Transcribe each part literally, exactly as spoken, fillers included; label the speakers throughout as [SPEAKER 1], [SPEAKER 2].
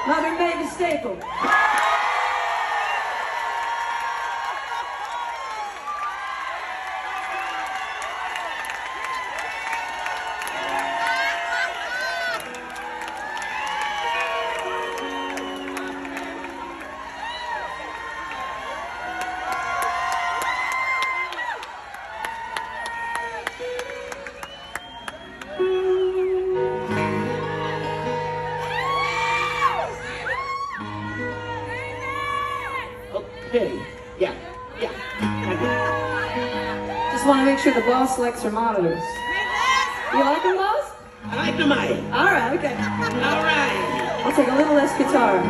[SPEAKER 1] Mother Mavis staple.
[SPEAKER 2] Okay, yeah, yeah.
[SPEAKER 1] Just want to make sure the boss likes her monitors. You like them, boss?
[SPEAKER 2] I like the mic.
[SPEAKER 1] All right, okay.
[SPEAKER 2] All right.
[SPEAKER 1] I'll take a little less guitar.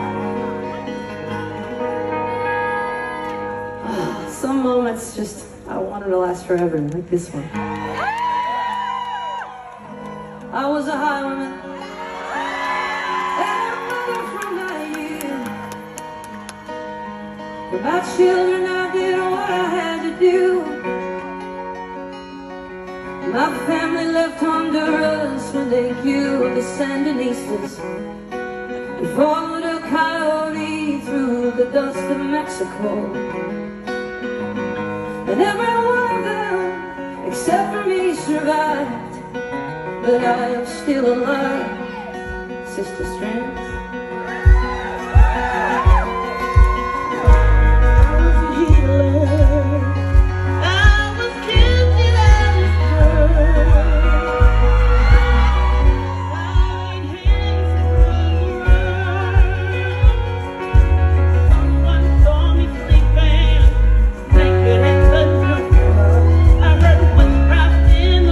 [SPEAKER 1] Oh, some moments just, I want them to last forever, like this one. I was a highwoman. For my children, I did what I had to do. My family left Honduras when they killed the Sandinistas and followed a coyote through the dust of Mexico. And every one of them, except for me, survived. But I am still alive, SistaStrings.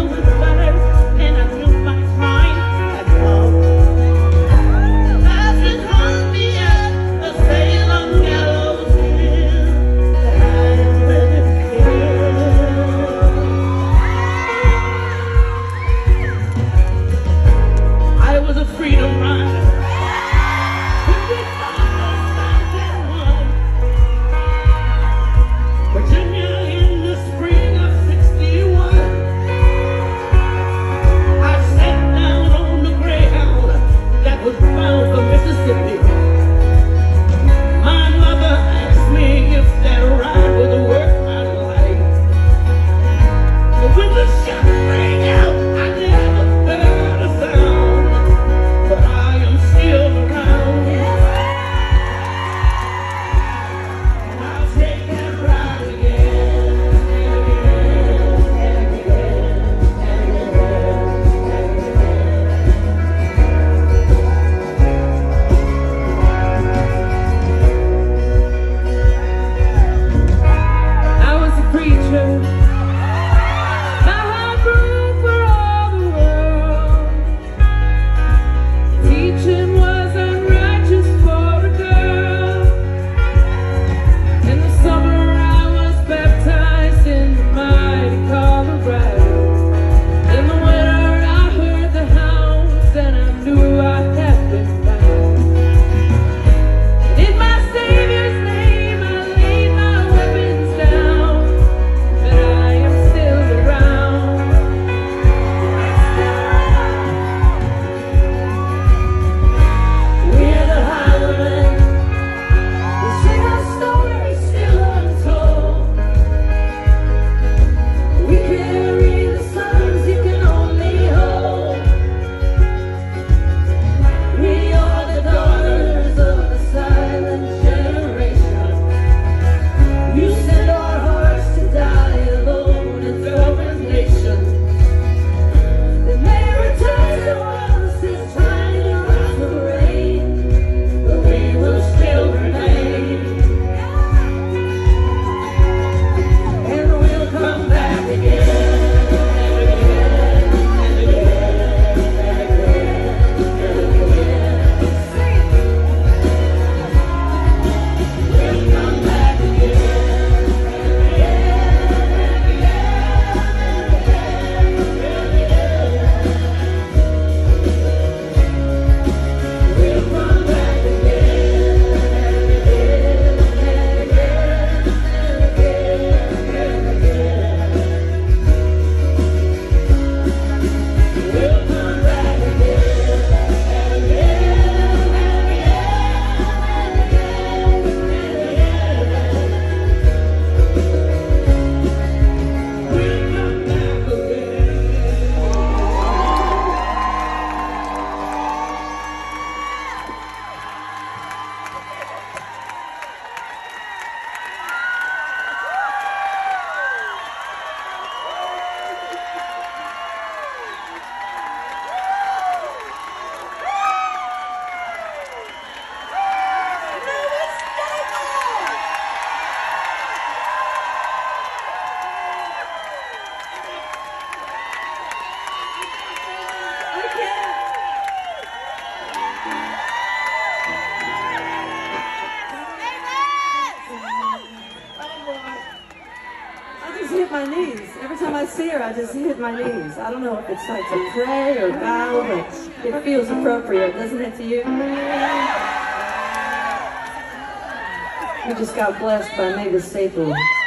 [SPEAKER 3] I
[SPEAKER 1] see her, I just hit my knees. I don't know if it's like to pray or bow, but it feels appropriate, doesn't it to you? We just got blessed by Mavis Staple.